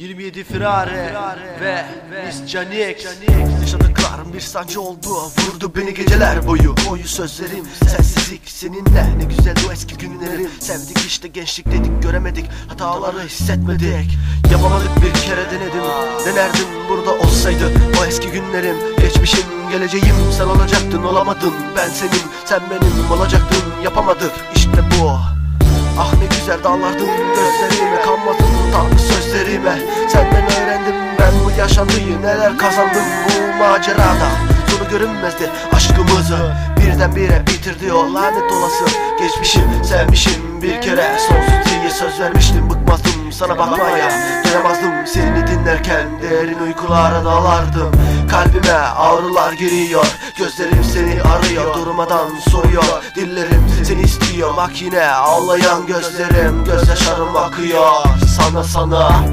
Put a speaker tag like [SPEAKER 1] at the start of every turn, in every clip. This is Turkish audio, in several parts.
[SPEAKER 1] 27 Firare ve Miss Canik. Yaşadıklarım bir sancı oldu, vurdu beni geceler boyu. Koyu sözlerim, sensizlik seninle, ne güzel o eski günlerim. Sevdik işte, gençlik dedik, göremedik, hataları hissetmedik. Yapamadık, bir kere denedim, denerdim burada olsaydı o eski günlerim. Geçmişim, geleceğim, sen olacaktın, olamadın. Ben senin, sen benim olacaktın, yapamadık işte bu. Ah ne güzel dağlardın gözlerime, kanmadın tatlı sözlerime. Senden öğrendim ben bu yaşantıyı, neler kazandım bu macerada. Sonu görünmezdi aşkımızı, birdenbire bitirdi o lanet olası geçmişim. Sevmişim bir kere, sonsuz diye söz vermiştim, bıkmazdım sana bakmaya. Doyamazdım seni dinlerken, derin uykulara dalardım. Kalbime ağrılar giriyor, gözlerim seni arıyor, durmadan soruyor dillerim seni istiyor. Bak yine ağlayan gözlerim, gözyaşlarım akıyor sana sana.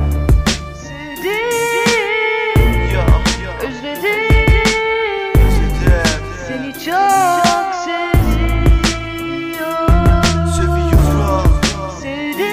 [SPEAKER 2] Seni çok seviyorum. Sevdim,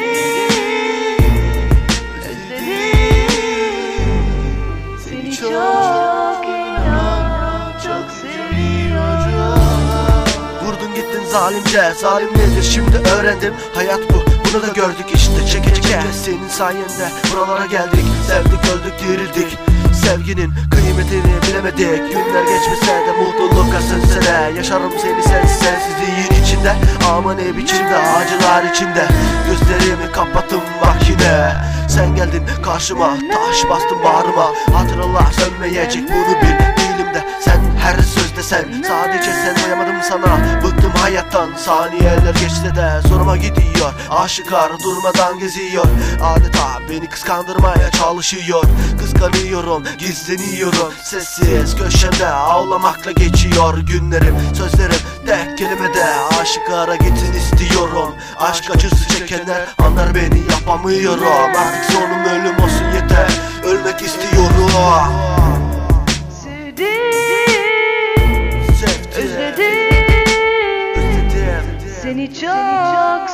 [SPEAKER 2] özledim. Seni çok inan, çok seviyorum.
[SPEAKER 1] Vurdun gittin zalimce, zalim nedir şimdi öğrendim. Hayat bu, bunu da gördük işte, çeke çeke. Senin sayende buralara geldik, sevdik öldük dirildik. Sevginin kıymetini bilemedik, günler geçmese de mutluluk sene. Yaşarım seni sensiz, sensizliğin içinde. Ama ne biçimde acılar içinde, gözlerimi kapattım bak yine. Sen geldin karşıma, taş bastın bağrıma. Hatıralar sönmeyecek, bunu bil, dilimde sen, her sözde sen. Sadece sen, doyamadım sana, bıktım hayattan. Saniyeler geçse de zoruma gidiyor, aşıklar durmadan geziyor. Adeta beni kıskandırmaya çalışıyor. Kıskanıyorum, gizleniyorum, sessiz köşemde ağlamakla geçiyor günlerim. Sözlerim tek kelimede, aşıklara gitsin istiyorum. Aşk acısı çekenler anlar beni, yapamıyorum. Artık sonum ölüm olsun yeter, ölmek istiyorum.
[SPEAKER 2] Özledim, seni çok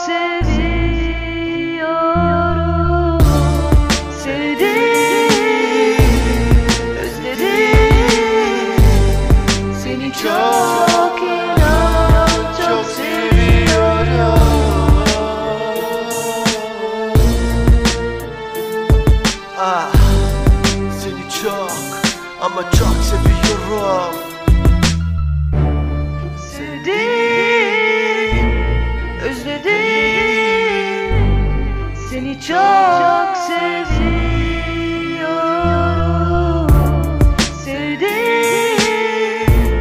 [SPEAKER 2] seviyorum. Sevdim, özledim. Seni çok inan, çok seviyorum.
[SPEAKER 1] Ah, seni çok ama çok seviyorum.
[SPEAKER 2] Özledim, seni çok seviyorum. Sevdim,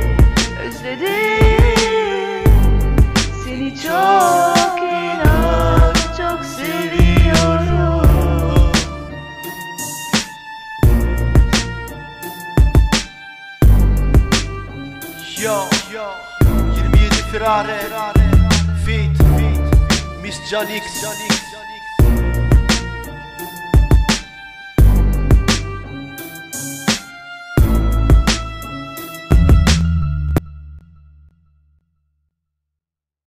[SPEAKER 2] özledim. Seni çok inan, çok seviyorum.
[SPEAKER 1] Yo, 27 Firare Feat Miss Canik.